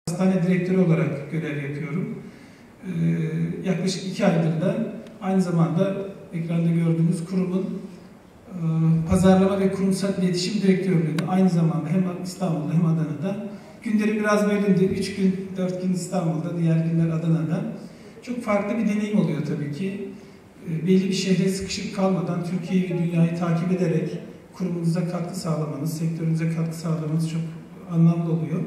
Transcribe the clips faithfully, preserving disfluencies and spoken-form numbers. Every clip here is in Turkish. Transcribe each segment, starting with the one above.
Hastane direktörü olarak görev yapıyorum. Ee, yaklaşık iki aydır da aynı zamanda ekranda gördüğünüz kurumun e, pazarlama ve kurumsal iletişim direktörlüğünü aynı zamanda hem İstanbul'da hem Adana'da. Günleri biraz bölündü. Üç gün, dört gün İstanbul'da, diğer günler Adana'da. Çok farklı bir deneyim oluyor tabii ki. E, belli bir şehre sıkışıp kalmadan Türkiye'yi ve dünyayı takip ederek kurumunuza katkı sağlamanız, sektörünüze katkı sağlamanız çok anlamlı oluyor.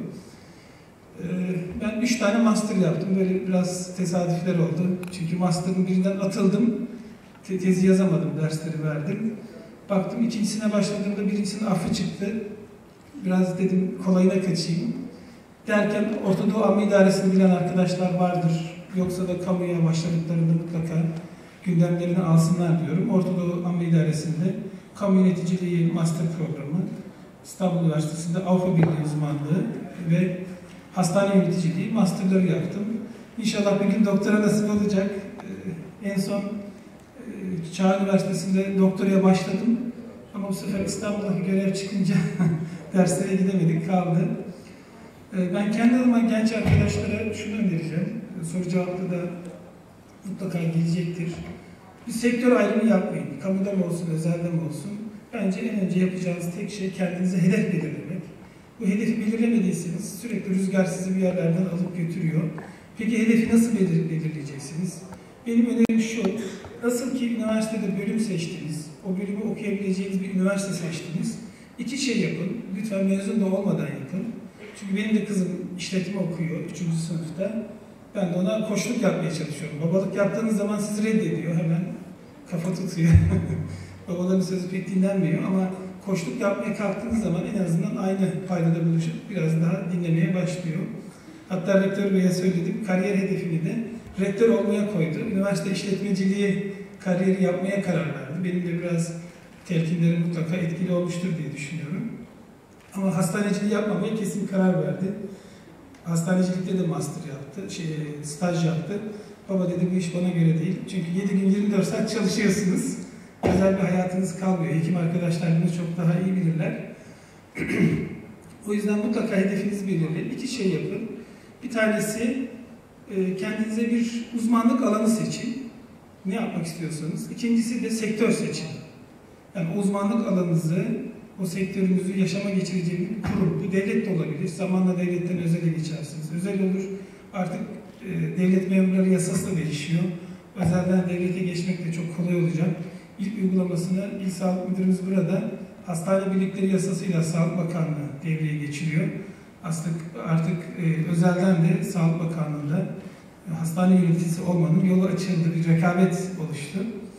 Ben üç tane master yaptım. Böyle biraz tesadüfler oldu. Çünkü master'ın birinden atıldım. Te tezi yazamadım, dersleri verdim. Baktım ikincisine başladığımda birincisinin affı çıktı. Biraz dedim kolayına kaçayım. Derken Orta Doğu Amma İdaresi'ni bilen arkadaşlar vardır. Yoksa da kamuya başladıklarında mutlaka gündemlerini alsınlar diyorum. Orta Doğu Amma İdaresi'nde kamu yöneticiliği master programı, İstanbul Üniversitesi'nde Avrupa Birliği uzmanlığı ve hastane yöneticiliği masterları yaptım. İnşallah bir gün doktora nasip olacak. Ee, en son e, Çağ Üniversitesi'nde doktoraya başladım. Ama bu sefer İstanbul'daki görev çıkınca derslere gidemedik, kaldı. Ee, ben kendi adıma genç arkadaşlara şunu önereceğim. Soru cevapta da mutlaka gelecektir. Bir sektör ayrımı yapmayın. Kamuda mı olsun, özelde mi olsun. Bence en önce yapacağınız tek şey kendinize hedef belirlemek. Bu hedefi belirlemediyseniz sürekli rüzgar sizi bir yerlerden alıp götürüyor. Peki hedefi nasıl belir belirleyeceksiniz? Benim önerim şu, nasıl ki üniversitede bölüm seçtiniz, o bölümü okuyabileceğiniz bir üniversite seçtiniz, iki şey yapın, lütfen mezun da olmadan yapın. Çünkü benim de kızım işletme okuyor, üçüncü sınıfta. Ben de ona koçluk yapmaya çalışıyorum. Babalık yaptığınız zaman sizi reddediyor, hemen kafa tutuyor. Babaların sözü pek dinlenmiyor ama koçluk yapmaya kalktığınız zaman en azından aynı paydada buluşup biraz daha dinlemeye başlıyor. Hatta rektör beye söyledim, kariyer hedefini de rektör olmaya koydu. Üniversite işletmeciliği kariyeri yapmaya karar verdi. Benim de biraz telkinlerim mutlaka etkili olmuştur diye düşünüyorum. Ama hastaneciliği yapmamaya kesin karar verdi. Hastanecilikte de master yaptı, şey, staj yaptı. Baba dedi bu iş bana göre değil. Çünkü yedi gün yirmi dört saat çalışıyorsunuz. Özel bir hayatınız kalmıyor. Hekim arkadaşlar bunu çok daha iyi bilirler. O yüzden mutlaka hedefinizi belirleyin. İki şey yapın. Bir tanesi kendinize bir uzmanlık alanı seçin. Ne yapmak istiyorsanız. İkincisi de sektör seçin. Yani uzmanlık alanınızı, o sektörünüzü yaşama geçireceğiniz bir kurum. Bu devlet de olabilir. Zamanla devletten özele geçersiniz. Özel olur. Artık devlet memurları yasası da değişiyor. Özelden devlete geçmek de çok kolay olacak. İlk uygulamasını İl Sağlık Müdürümüz burada hastane birlikleri yasasıyla Sağlık Bakanlığı devreye geçiriyor. Artık, artık e, özelden de Sağlık Bakanlığı'nda e, hastane yöneticisi olmanın yolu açıldı, bir rekabet oluştu.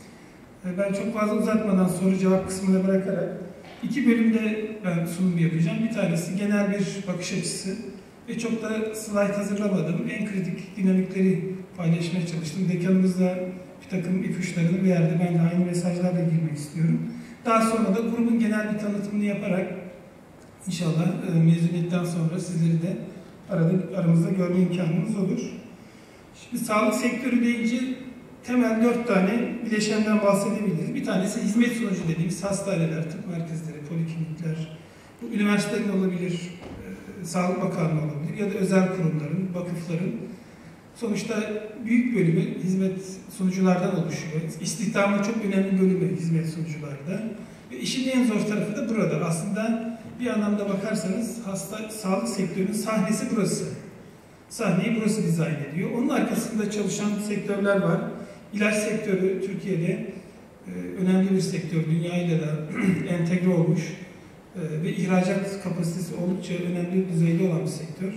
E, ben çok fazla uzatmadan soru cevap kısmına bırakarak iki bölümde ben sunum yapacağım. Bir tanesi genel bir bakış açısı ve çok da slide hazırlamadım. En kritik dinamikleri paylaşmaya çalıştım. Dekanımızla bir takım ipuçlarını verdi. Ben de aynı mesajlarla girmek istiyorum. Daha sonra da grubun genel bir tanıtımını yaparak inşallah e, mezuniyetten sonra sizleri de arada, aramızda görme imkanımız olur. Şimdi sağlık sektörü deyince temel dört tane bileşenden bahsedebiliriz. Bir tanesi hizmet sunucu dediğimiz hastaneler, tıp merkezleri, poliklinikler, bu üniversitelerin olabilir, e, Sağlık Bakanlığı olabilir ya da özel kurumların, vakıfların. Sonuçta büyük bölümü hizmet sunuculardan oluşuyor. İstihdamın çok önemli bölümü hizmet sunucularda. Ve işin en zor tarafı da burada. Aslında bir anlamda bakarsanız hasta, sağlık sektörünün sahnesi burası. Sahneyi burası dizayn ediyor. Onun arkasında çalışan sektörler var. İlaç sektörü Türkiye'de e, önemli bir sektör. Dünyayla da entegre olmuş e, ve ihracat kapasitesi oldukça önemli düzeyde olan bir sektör.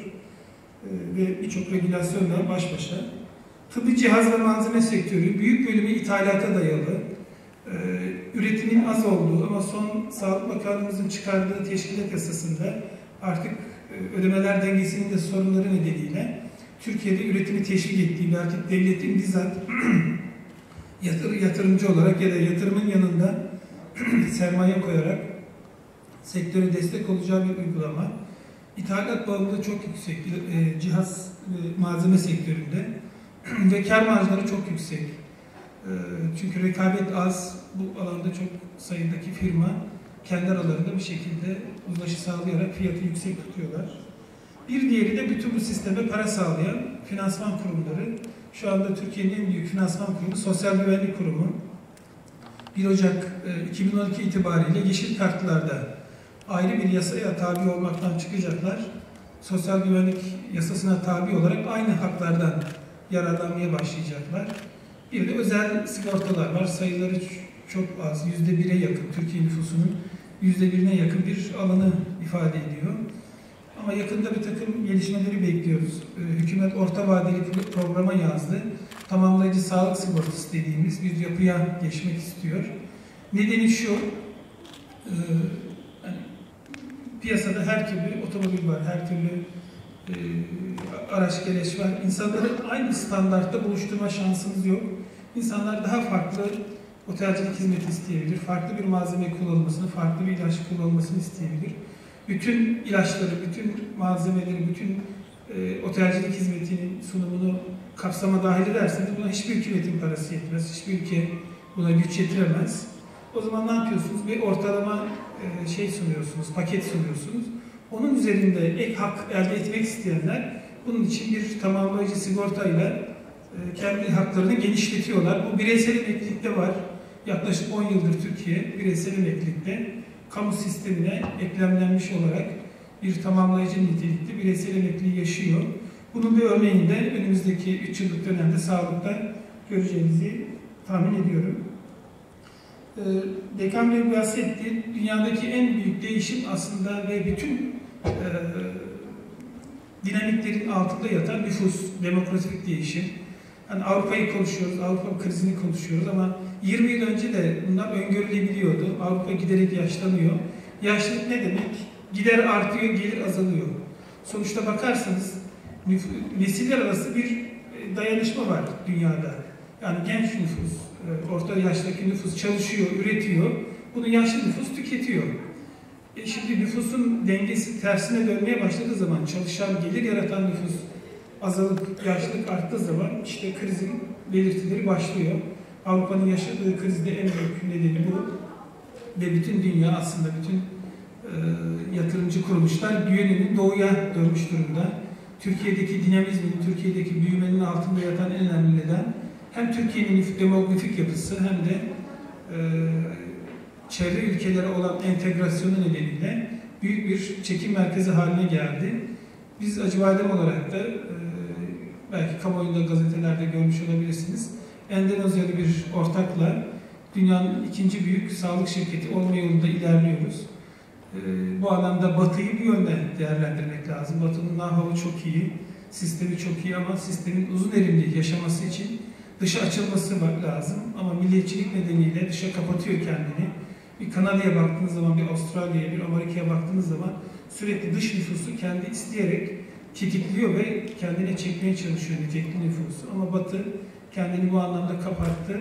Ve birçok regülasyonla baş başa. Tıbbi cihaz ve malzeme sektörü büyük bölümü ithalata dayalı. Ee, üretimin az olduğu ama son Sağlık Bakanlığımızın çıkardığı teşkilat yasasında artık e, ödemeler dengesinin de sorunları nedeniyle Türkiye'de üretimi teşvik ettiği ve artık devletin bizzat yatır, yatırımcı olarak ya da yatırımın yanında sermaye koyarak sektöre destek olacağı bir uygulama. İthalat bağımlılığı çok yüksek, e, cihaz e, malzeme sektöründe ve kar marjları çok yüksek. E, çünkü rekabet az, bu alanda çok sayıdaki firma kendi aralarında bir şekilde uzlaşı sağlayarak fiyatı yüksek tutuyorlar. Bir diğeri de bütün bu sisteme para sağlayan finansman kurumları. Şu anda Türkiye'nin en büyük finansman kurumu Sosyal Güvenlik Kurumu. bir Ocak iki bin on iki itibariyle yeşil kartlarda ayrı bir yasaya tabi olmaktan çıkacaklar. Sosyal güvenlik yasasına tabi olarak aynı haklardan yararlanmaya başlayacaklar. Bir de özel sigortalar var. Sayıları çok az, yüzde bire yakın, Türkiye nüfusunun yüzde birine yakın bir alanı ifade ediyor. Ama yakında bir takım gelişmeleri bekliyoruz. Hükümet orta vadeli programa yazdı. Tamamlayıcı sağlık sigortası dediğimiz bir yapıya geçmek istiyor. Nedeni şu, yani piyasada her türlü otomobil var, her türlü e, araç gereç var. İnsanları aynı standartta buluşturma şansınız yok. İnsanlar daha farklı otelcilik hizmeti isteyebilir, farklı bir malzeme kullanılmasını, farklı bir ilaç kullanılmasını isteyebilir. Bütün ilaçları, bütün malzemeleri, bütün e, otelcilik hizmetinin sunumunu kapsama dahil ederseniz buna hiçbir hükümetin parası yetmez, hiçbir ülke buna güç yetiremez. O zaman ne yapıyorsunuz? Bir ortalama e, şey sunuyorsunuz, paket sunuyorsunuz. Onun üzerinde ek hak elde etmek isteyenler bunun için bir tamamlayıcı sigortayla e, kendi haklarını genişletiyorlar. Bu bireysel emeklilikte var. Yaklaşık on yıldır Türkiye bireysel emeklilikte kamu sistemine eklemlenmiş olarak bir tamamlayıcı nitelikli bireysel emekliliği yaşıyor. Bunun bir örneğini de önümüzdeki üç yıllık dönemde sağlıkta göreceğimizi tahmin ediyorum. Ee, Dekan Bey bahsetti. Dünyadaki en büyük değişim aslında ve bütün e, dinamiklerin altında yatan nüfus, demografik değişim. Yani Avrupa'yı konuşuyoruz, Avrupa krizini konuşuyoruz ama yirmi yıl önce de bunlar öngörülebiliyordu. Avrupa giderek yaşlanıyor. Yaşlılık ne demek? Gider artıyor, gelir azalıyor. Sonuçta bakarsanız nesiller arası bir dayanışma var dünyada. Yani genç nüfus, orta yaştaki nüfus çalışıyor, üretiyor. Bunu yaşlı nüfus tüketiyor. E şimdi nüfusun dengesi tersine dönmeye başladığı zaman çalışan, gelir yaratan nüfus azalıp yaşlılık arttığı zaman işte krizin belirtileri başlıyor. Avrupa'nın yaşadığı krizde en büyük nedeni bu. Ve bütün dünya aslında bütün e, yatırımcı kuruluşlar yönünü doğuya dönmüş durumda. Türkiye'deki dinamizmin, Türkiye'deki büyümenin altında yatan en önemli neden hem Türkiye'nin demografik yapısı hem de e, çevre ülkelere olan entegrasyonu nedeniyle büyük bir çekim merkezi haline geldi. Biz Acıbadem olarak da e, belki kamuoyunda gazetelerde görmüş olabilirsiniz. Endonezyalı bir ortakla dünyanın ikinci büyük sağlık şirketi olma yolunda ilerliyoruz. E, bu alanda Batı'yı bu yönde değerlendirmek lazım. Batı'nın know-how'u çok iyi, sistemi çok iyi ama sistemin uzun erimli yaşaması için dışa açılması lazım. Ama milliyetçilik nedeniyle dışa kapatıyor kendini. Bir Kanada'ya baktığınız zaman, bir Avustralya'ya, bir Amerika'ya baktığınız zaman sürekli dış nüfusu kendi isteyerek tetikliyor ve kendine çekmeye çalışıyor nitekli nüfusu. Ama Batı kendini bu anlamda kapattı.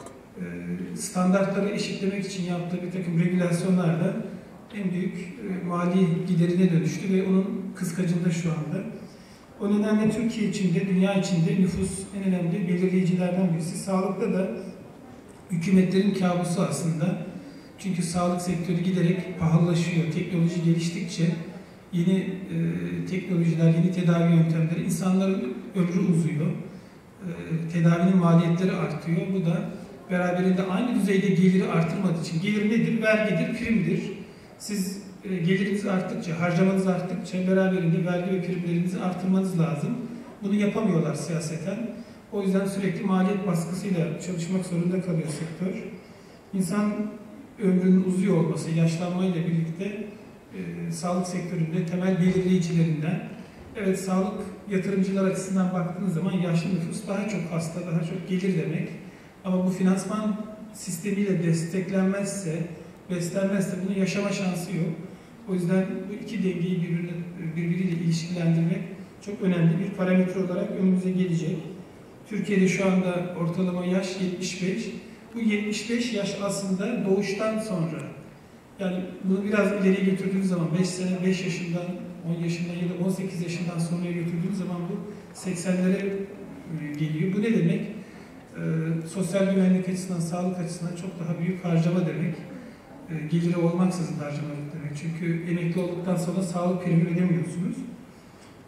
Standartları eşitlemek için yaptığı bir takım regülasyonlarla en büyük mali giderine dönüştü ve onun kıskacında şu anda. O nedenle Türkiye içinde, dünya içinde nüfus en önemli belirleyicilerden birisi. Sağlıkta da hükümetlerin kabusu aslında. Çünkü sağlık sektörü giderek pahalılaşıyor. Teknoloji geliştikçe yeni e, teknolojiler, yeni tedavi yöntemleri, insanların ömrü uzuyor. E, tedavinin maliyetleri artıyor. Bu da beraberinde aynı düzeyde geliri artırmadığı için. Gelir nedir? Vergidir, primdir. Siz e, geliriniz arttıkça, harcamanız arttıkça beraberinde vergi ve primlerinizi artırmanız lazım. Bunu yapamıyorlar siyaseten. O yüzden sürekli maliyet baskısıyla çalışmak zorunda kalıyor sektör. İnsan ömrünün uzuyor olması, yaşlanmayla birlikte e, sağlık sektöründe temel belirleyicilerinden. Evet, sağlık yatırımcılar açısından baktığınız zaman yaşlı nüfus daha çok hasta, daha çok gelir demek. Ama bu finansman sistemiyle desteklenmezse, beslenmezse bunun yaşama şansı yok. O yüzden bu iki dengeyi birbirine, birbiriyle ilişkilendirmek çok önemli bir parametre olarak önümüze gelecek. Türkiye'de şu anda ortalama yaş yetmiş beş. Bu yetmiş beş yaş aslında doğuştan sonra. Yani bunu biraz ileriye götürdüğünüz zaman beş sene, beş yaşından, on yaşından ya da on sekiz yaşından sonraya götürdüğünüz zaman bu seksenlere geliyor. Bu ne demek? Ee, sosyal güvenlik açısından, sağlık açısından çok daha büyük harcama demek. Ee, geliri olmaksızın harcama demek. Çünkü emekli olduktan sonra sağlık primi ödemiyorsunuz.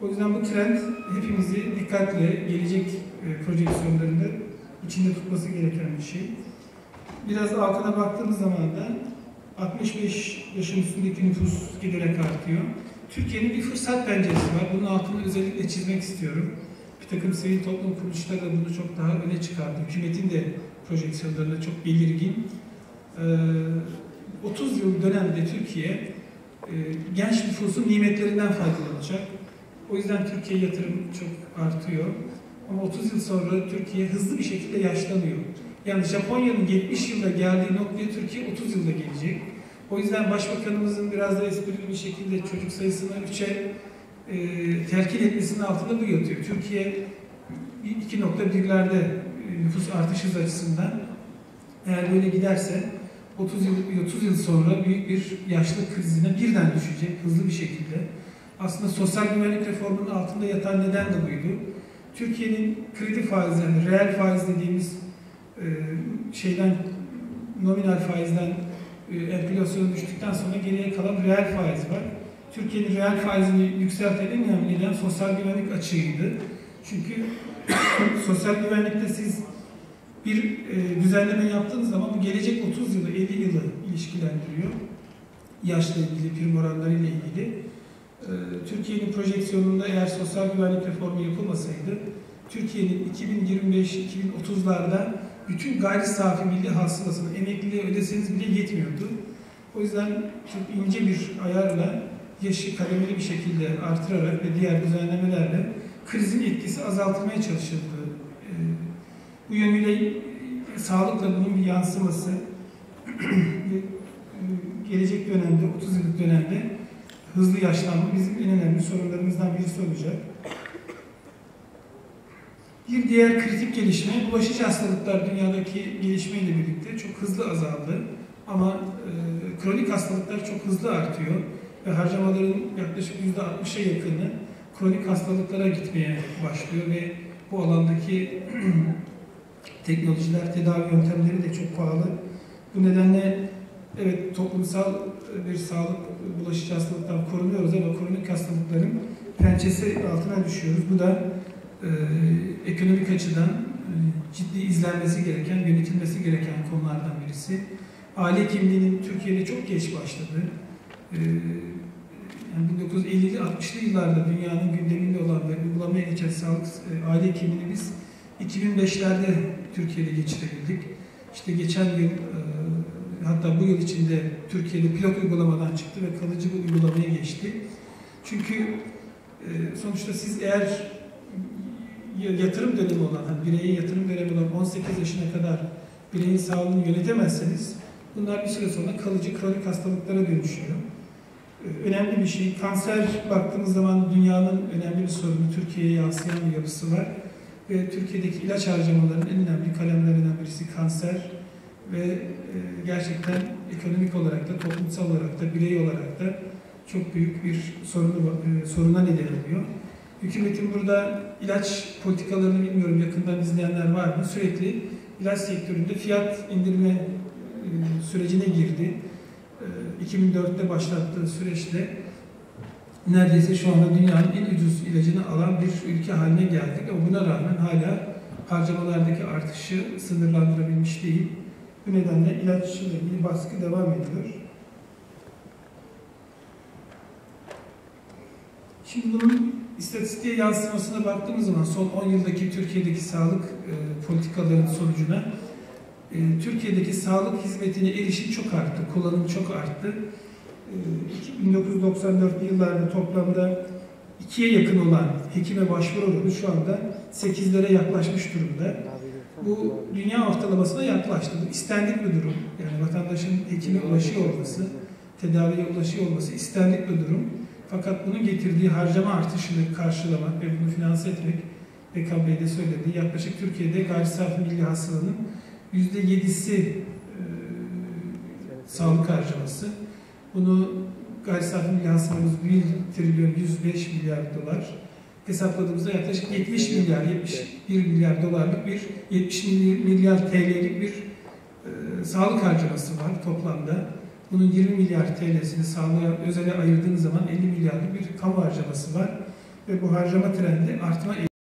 O yüzden bu trend hepimizi dikkatle gelecek e, projeksiyonlarında içinde tutması gereken bir şey. Biraz altına baktığımız zaman da altmış beş yaşın üstündeki nüfus giderek artıyor. Türkiye'nin bir fırsat penceresi var. Bunun altını özellikle çizmek istiyorum. Bir takım sivil toplum kuruluşları da bunu çok daha öne çıkardı. Hükümetin de projeksiyonlarında çok belirgin. Ee, otuz yıl dönemde Türkiye e, genç nüfusun nimetlerinden faydalanacak. O yüzden Türkiye yatırım çok artıyor. Ama otuz yıl sonra Türkiye hızlı bir şekilde yaşlanıyor. Yani Japonya'nın yetmiş yılda geldiği noktaya Türkiye otuz yılda gelecek. O yüzden Başbakanımızın biraz da esprili bir şekilde çocuk sayısını üçe e, telkin etmesinin altında bu yatıyor. Türkiye iki nokta birlerde e, nüfus artış hızı açısından eğer böyle giderse otuz yıl, otuz yıl sonra büyük bir yaşlılık krizine birden düşecek hızlı bir şekilde. Aslında sosyal güvenlik reformunun altında yatan neden de buydu. Türkiye'nin kredi faizi, yani reel faiz dediğimiz e, şeyden, nominal faizden e, enflasyona düştükten sonra geriye kalan reel faiz var. Türkiye'nin reel faizini yükselten en önemli neden sosyal güvenlik açığıydı. Çünkü sosyal güvenlikte siz bir e, düzenleme yaptığınız zaman bu gelecek otuz yılı, elli yılı ilişkilendiriyor. Yaşla ilgili, prim oranlarıyla ilgili. E, Türkiye'nin projeksiyonunda eğer sosyal güvenlik reformu yapılmasaydı, Türkiye'nin iki bin yirmi beş iki bin otuzlarda bütün gayri safi milli hasılasını emekliliğe ödeseniz bile yetmiyordu. O yüzden çok ince bir ayarla yaşı kademeli bir şekilde artırarak ve diğer düzenlemelerle krizin etkisi azaltılmaya çalışıldı. E, bu yönüyle e, sağlıkla bunun bir yansıması e, gelecek dönemde, otuz yıllık dönemde hızlı yaşlanma bizim en önemli sorunlarımızdan birisi olacak. Bir diğer kritik gelişme, bulaşıcı hastalıklar dünyadaki gelişmeyle birlikte çok hızlı azaldı. Ama e, kronik hastalıklar çok hızlı artıyor ve harcamaların yaklaşık yüzde altmışa yakını kronik hastalıklara gitmeye başlıyor ve bu alandaki teknolojiler, tedavi yöntemleri de çok pahalı. Bu nedenle evet toplumsal bir sağlık bulaşıcı hastalıktan korunuyoruz ama kronik hastalıkların pençesi altına düşüyoruz. Bu da e, ekonomik açıdan e, ciddi izlenmesi gereken, yönetilmesi gereken konulardan birisi. Aile hekimliğinin Türkiye'de çok geç başladı. E, yani bin dokuz yüz ellili altmışlı yıllarda dünyanın gündeminde olan ve uygulamaya geçen sağlık e, aile hekimliğini biz iki bin beşlerde Türkiye'de geçirebildik. İşte geçen yıl e, hatta bu yıl içinde Türkiye'de pilot uygulamadan çıktı ve kalıcı bir uygulamaya geçti. Çünkü e, sonuçta siz eğer yatırım dönemi olan, hani bireye yatırım dönemi olan on sekiz yaşına kadar bireyin sağlığını yönetemezseniz bunlar bir süre sonra kalıcı kronik hastalıklara dönüşüyor. E, önemli bir şey. Kanser baktığımız zaman dünyanın önemli bir sorunu, Türkiye'ye yansıyan bir yapısı var. Ve Türkiye'deki ilaç harcamalarının en önemli kalemlerinden birisi kanser. Ve e, gerçekten ekonomik olarak da, toplumsal olarak da, birey olarak da çok büyük bir sorunu, e, soruna neden oluyor. Hükümetin burada ilaç politikalarını bilmiyorum yakından izleyenler var mı? Sürekli ilaç sektöründe fiyat indirme e, sürecine girdi. E, iki bin dörtte başlattığı süreçte neredeyse şu anda dünyanın en ucuz ilacını alan bir ülke haline geldik. Ama buna rağmen hala harcamalardaki artışı sınırlandırabilmiş değil. Bu nedenle ilaçla ilgili baskı devam ediyor. Şimdi bunun istatistiğe yansımasına baktığımız zaman son on yıldaki Türkiye'deki sağlık e, politikalarının sonucuna e, Türkiye'deki sağlık hizmetine erişim çok arttı, kullanım çok arttı. E, bin dokuz yüz doksan dörtlü yıllarda toplamda ikiye yakın olan hekime başvuru oranı şu anda sekizlere yaklaşmış durumda. Bu dünya ortalamasına yaklaştı. Bu istendik bir durum. Yani vatandaşın hekime ulaşıyor olması, tedaviye ulaşıyor olması istendik bir durum. Fakat bunun getirdiği harcama artışını karşılamak ve bunu finanse etmek, Bekan Bey de söyledi, yaklaşık Türkiye'de gayri safi milli hasılanın yüzde yedisi e, sağlık harcaması. Bunu gayri safi milli hasılamız bir trilyon yüz beş milyar dolar. Hesapladığımızda yaklaşık yetmiş milyar, yetmiş bir milyar dolarlık bir, yetmiş milyar T L'lik bir e, sağlık harcaması var toplamda. Bunun yirmi milyar T L'sini sağlığa, özele ayırdığınız zaman elli milyarlık bir kamu harcaması var. ve bu harcama trendi artma